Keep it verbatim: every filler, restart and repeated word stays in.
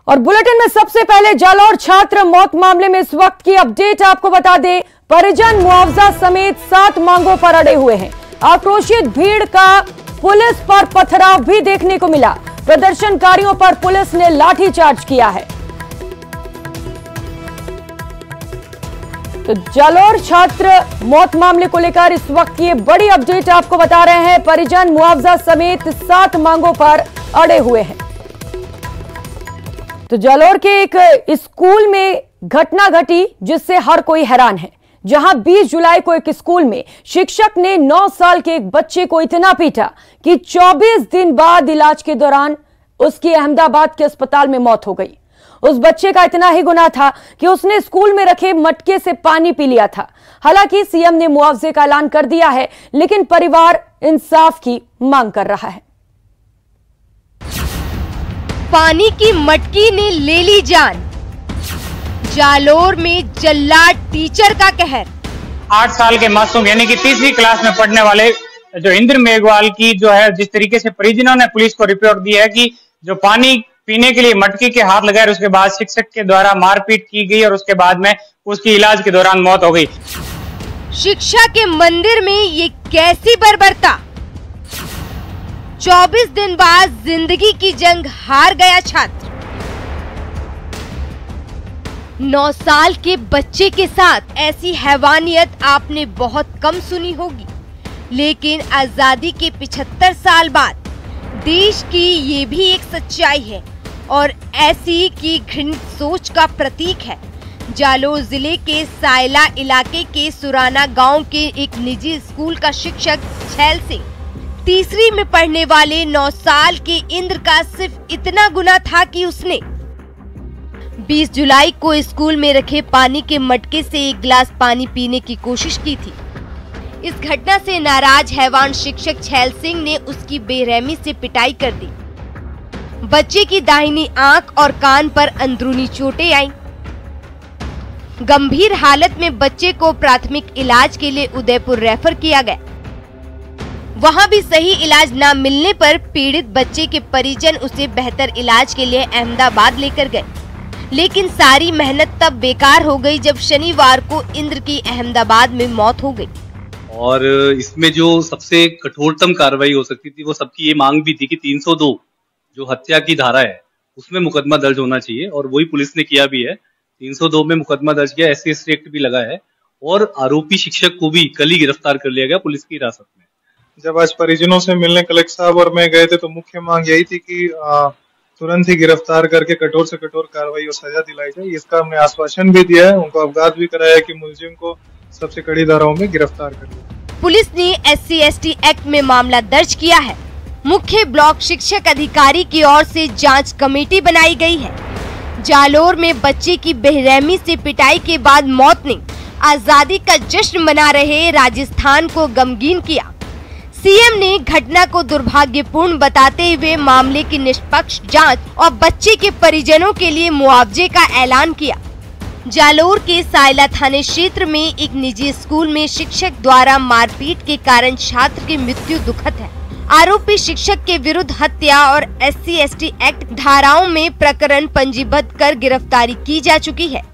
और बुलेटिन में सबसे पहले जालौर छात्र मौत मामले में इस वक्त की अपडेट आपको बता दें। परिजन मुआवजा समेत सात मांगों पर अड़े हुए हैं। आक्रोशित भीड़ का पुलिस पर पथराव भी देखने को मिला। प्रदर्शनकारियों पर पुलिस ने लाठीचार्ज किया है। तो जालौर छात्र मौत मामले को लेकर इस वक्त ये बड़ी अपडेट आपको बता रहे हैं। परिजन मुआवजा समेत सात मांगों पर अड़े हुए हैं। तो जालौर के एक स्कूल में घटना घटी जिससे हर कोई हैरान है, जहां बीस जुलाई को एक स्कूल में शिक्षक ने नौ साल के एक बच्चे को इतना पीटा कि चौबीस दिन बाद इलाज के दौरान उसकी अहमदाबाद के अस्पताल में मौत हो गई। उस बच्चे का इतना ही गुनाह था कि उसने स्कूल में रखे मटके से पानी पी लिया था। हालांकि सीएम ने मुआवजे का ऐलान कर दिया है, लेकिन परिवार इंसाफ की मांग कर रहा है। पानी की मटकी ने ले ली जान। जालौर में जल्लाद टीचर का कहर। आठ साल के मासूम यानी कि तीसरी क्लास में पढ़ने वाले जो इंद्र मेघवाल की जो है जिस तरीके से परिजनों ने पुलिस को रिपोर्ट दी है कि जो पानी पीने के लिए मटकी के हाथ लगाए, उसके बाद शिक्षक के द्वारा मारपीट की गई और उसके बाद में उसकी इलाज के दौरान मौत हो गई। शिक्षा के मंदिर में ये कैसी बर्बरता। चौबीस दिन बाद जिंदगी की जंग हार गया छात्र। नौ साल के बच्चे के साथ ऐसी हैवानियत आपने बहुत कम सुनी होगी, लेकिन आजादी के पिछहत्तर साल बाद देश की ये भी एक सच्चाई है और ऐसी की घृणित सोच का प्रतीक है। जालौर जिले के सायला इलाके के सुराना गांव के एक निजी स्कूल का शिक्षक छैल सिंह तीसरी में पढ़ने वाले नौ साल के इंद्र का सिर्फ इतना गुनाह था कि उसने बीस जुलाई को स्कूल में रखे पानी के मटके से एक गिलास पानी पीने की कोशिश की थी। इस घटना से नाराज हैवान शिक्षक छैल सिंह ने उसकी बेरहमी से पिटाई कर दी। बच्चे की दाहिनी आंख और कान पर अंदरूनी चोटें आईं। गंभीर हालत में बच्चे को प्राथमिक इलाज के लिए उदयपुर रेफर किया गया। वहां भी सही इलाज न मिलने पर पीड़ित बच्चे के परिजन उसे बेहतर इलाज के लिए अहमदाबाद लेकर गए, लेकिन सारी मेहनत तब बेकार हो गई जब शनिवार को इंद्र की अहमदाबाद में मौत हो गई। और इसमें जो सबसे कठोरतम कार्रवाई हो सकती थी वो सबकी ये मांग भी थी कि तीन सौ दो जो हत्या की धारा है उसमें मुकदमा दर्ज होना चाहिए और वही पुलिस ने किया भी है। तीन सौ दो में मुकदमा दर्ज किया, S C S T act भी लगा है और आरोपी शिक्षक को भी कल ही गिरफ्तार कर लिया गया पुलिस की हिरासत में। जब आज परिजनों से मिलने कलेक्टर साहब और मैं गए थे तो मुख्य मांग यही थी कि तुरंत ही गिरफ्तार करके कठोर से कठोर कार्रवाई और सजा दिलाई जाए। इसका हमने आश्वासन भी दिया है, उनको अवगत भी कराया कि मुलजिम को सबसे कड़ी धाराओं में गिरफ्तार कर लिया। पुलिस ने S C S T act में मामला दर्ज किया है। मुख्य ब्लॉक शिक्षक अधिकारी की ओर से जांच कमेटी बनाई गई है। जालौर में बच्चे की बेरहमी से पिटाई के बाद मौत ने आजादी का जश्न मना रहे राजस्थान को गमगीन किया। सीएम ने घटना को दुर्भाग्यपूर्ण बताते हुए मामले की निष्पक्ष जांच और बच्चे के परिजनों के लिए मुआवजे का ऐलान किया। जालौर के सायला थाने क्षेत्र में एक निजी स्कूल में शिक्षक द्वारा मारपीट के कारण छात्र की मृत्यु दुखद है। आरोपी शिक्षक के विरुद्ध हत्या और S C S T act धाराओं में प्रकरण पंजीबद्ध कर गिरफ्तारी की जा चुकी है।